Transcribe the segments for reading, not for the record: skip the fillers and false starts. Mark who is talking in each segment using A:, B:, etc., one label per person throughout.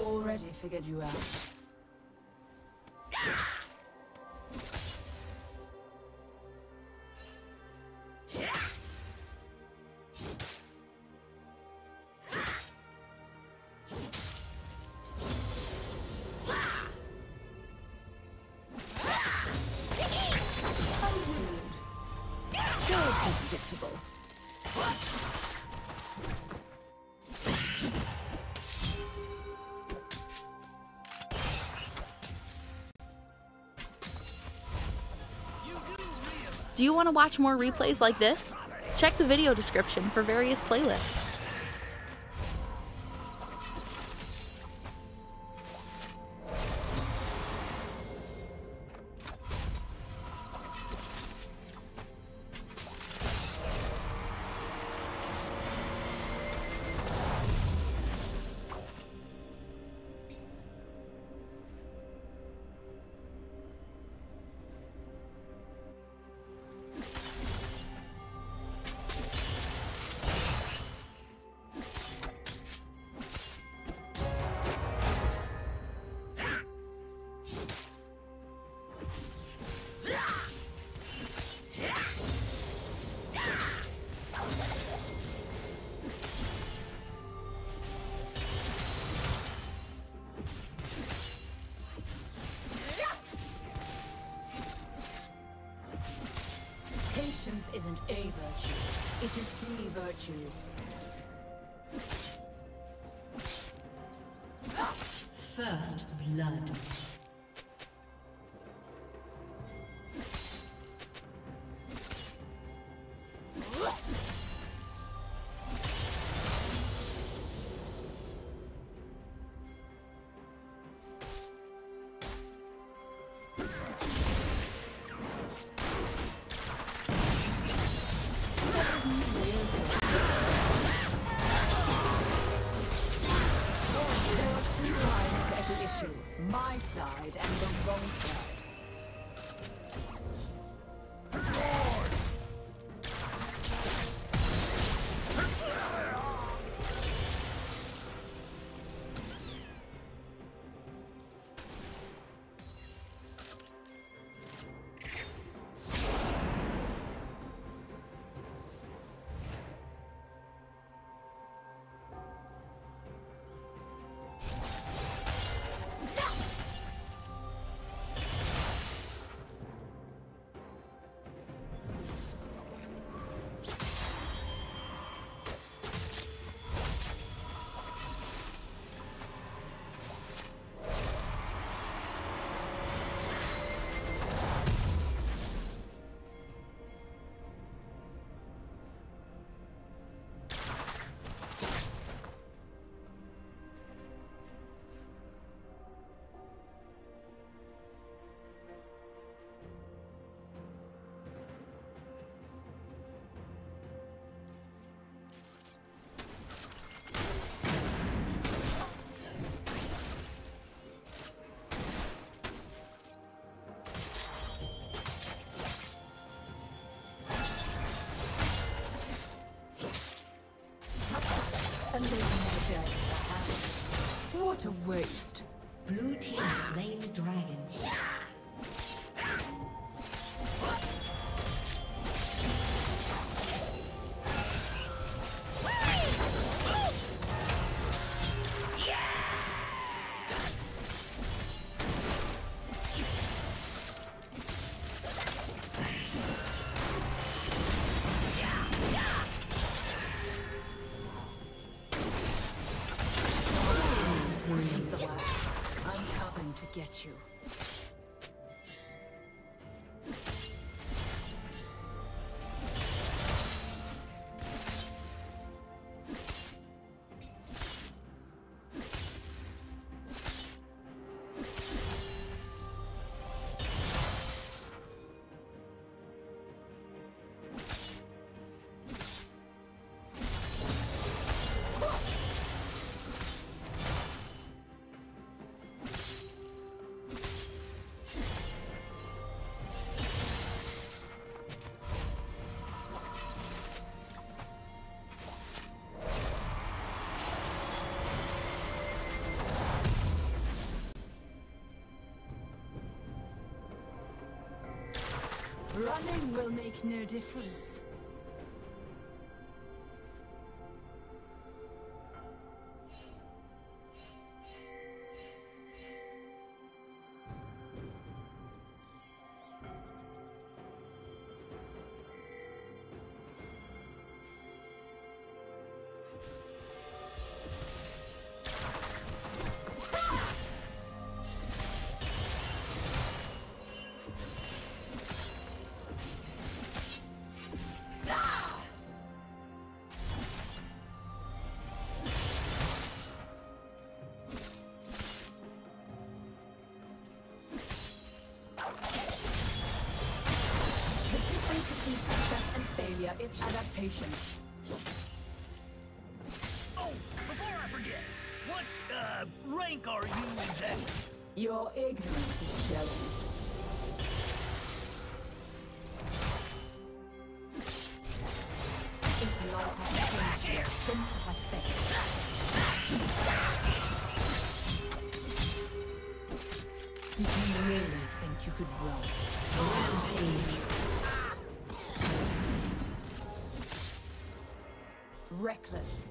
A: already figured you out.
B: Do you want to watch more replays like this? Check the video description for various playlists.
A: Patience isn't a virtue, it is the virtue. First blood. My side and the wrong side. What a waste.
C: Blue team slain the dragon.
A: I'm coming to get you. Running will make no difference. It's adaptation.
D: Oh, before I forget, what, rank are you exactly?
A: Your ignorance is showing. If you are pathetic, then pathetic. Did you really think you could run? Rampage. Reckless.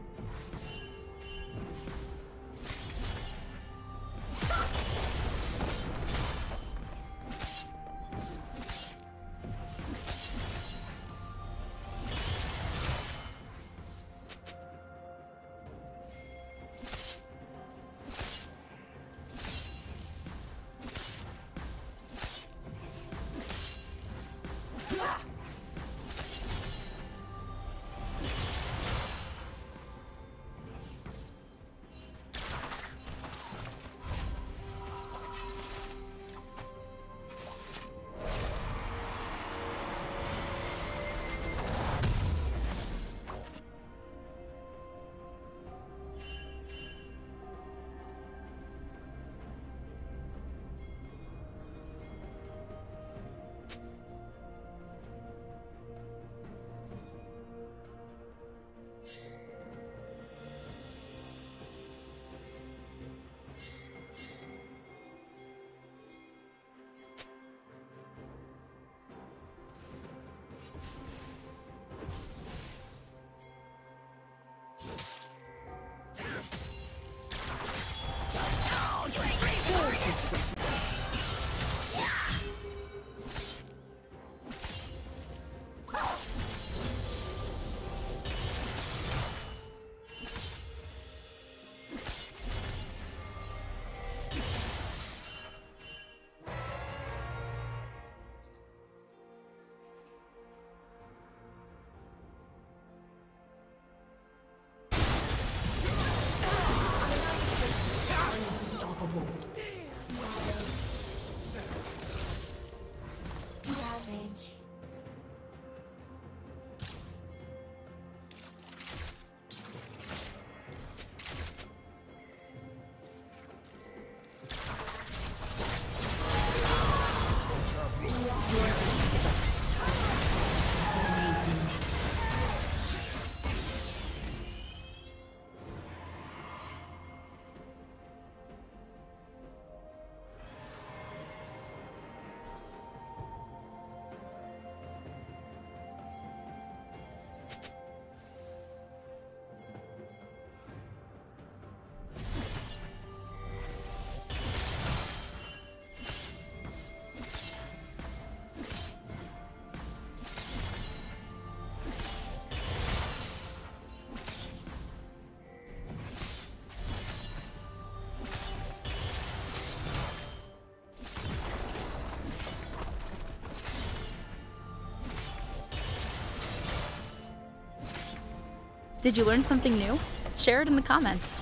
B: Did you learn something new? Share it in the comments.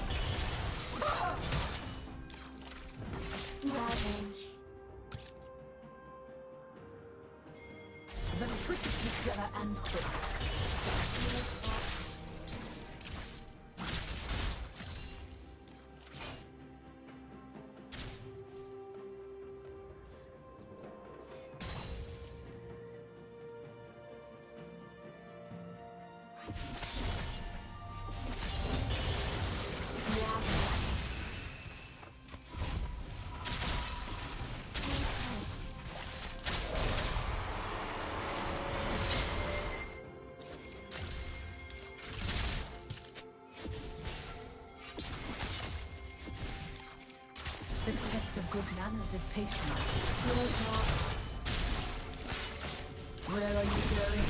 A: The trick is to be clever and quick. Manners is patience. Where are you going?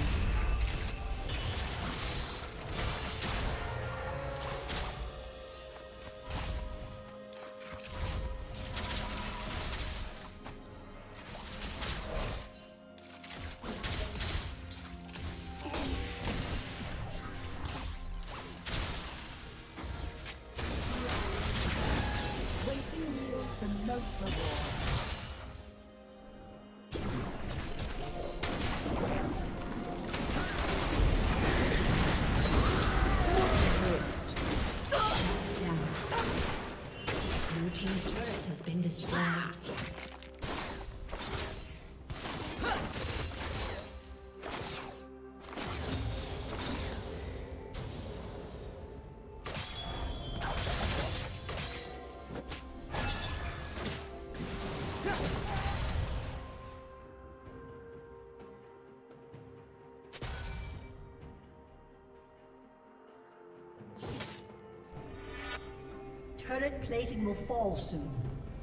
C: Turret plating will fall soon.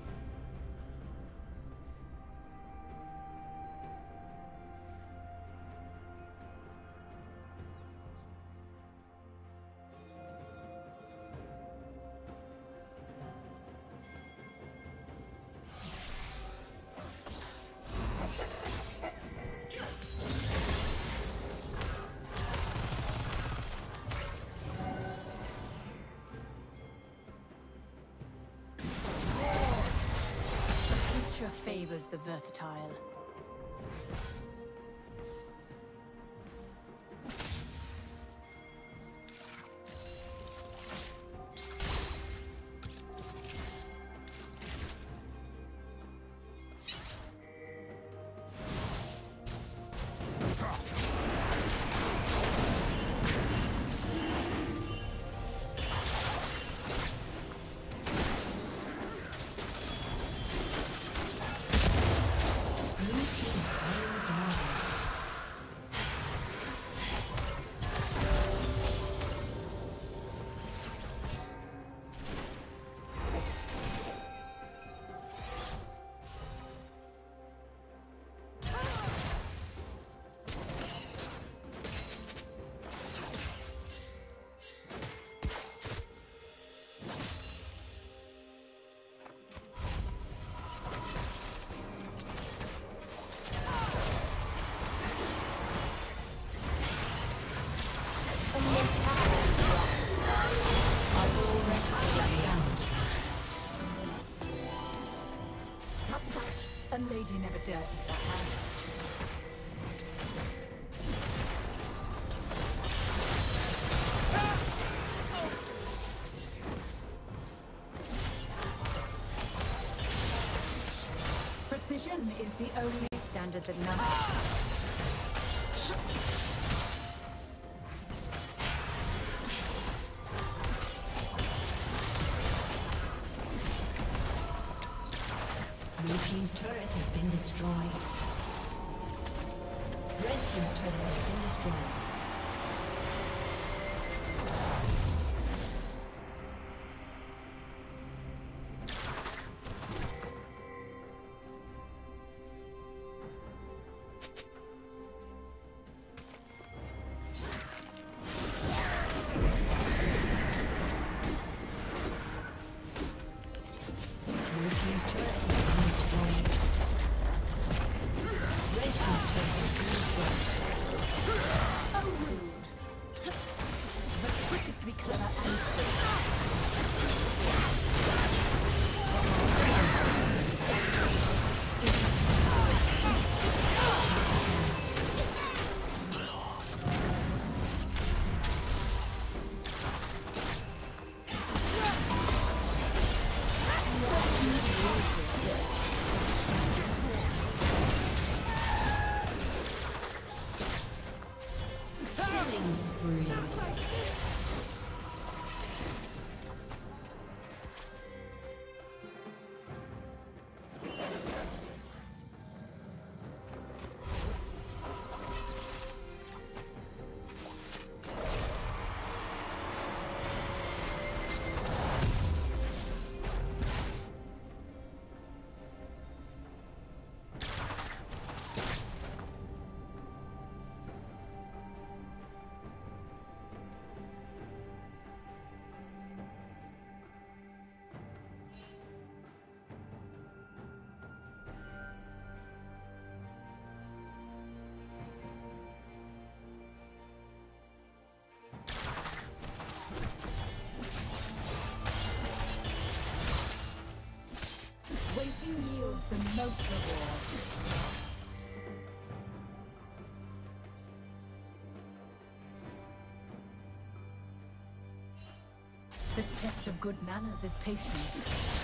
A: Favors the versatile. A lady never dirties her hands. Precision is the only standard that none.
C: Blue team's turret has been destroyed. Red team's turret has been destroyed.
A: just reward. The test of good manners is patience.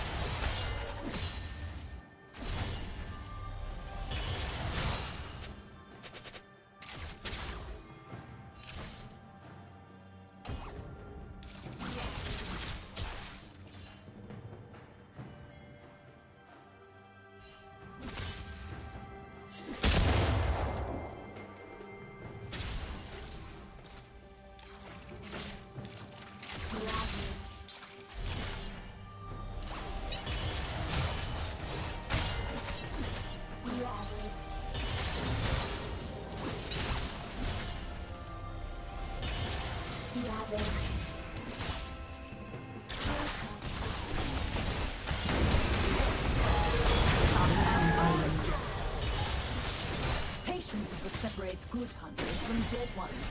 A: Patience is what separates good hunters from dead ones.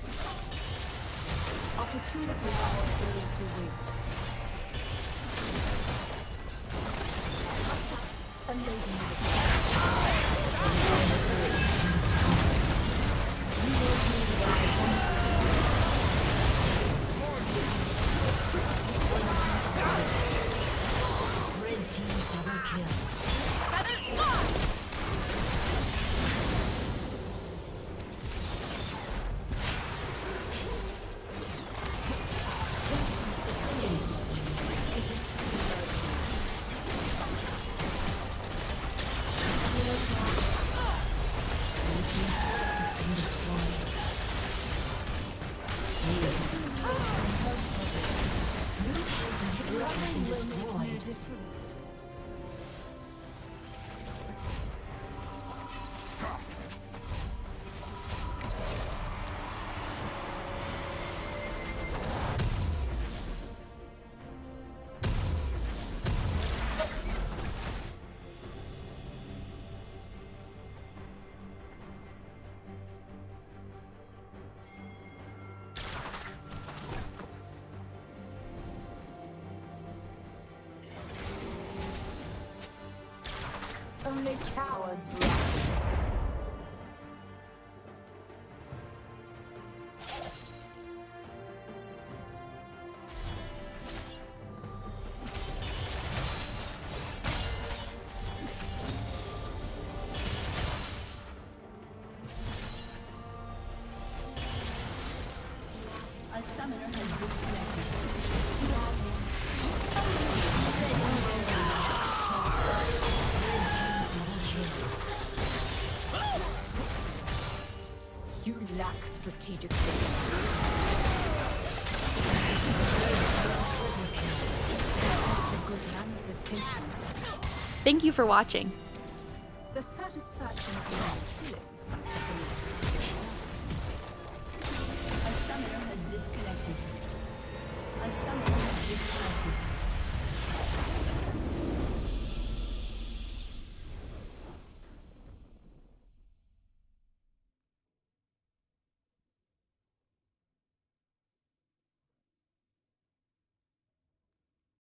A: Opportunity for those who wait. A lady in the red team double kill. Difference. Only cowards run.
C: A summoner has disconnected.
A: You lack strategic thinking. Good manners is patience.
B: Thank you for watching.
A: The satisfaction is in killing.
C: A summoner has disconnected. A summoner has disconnected.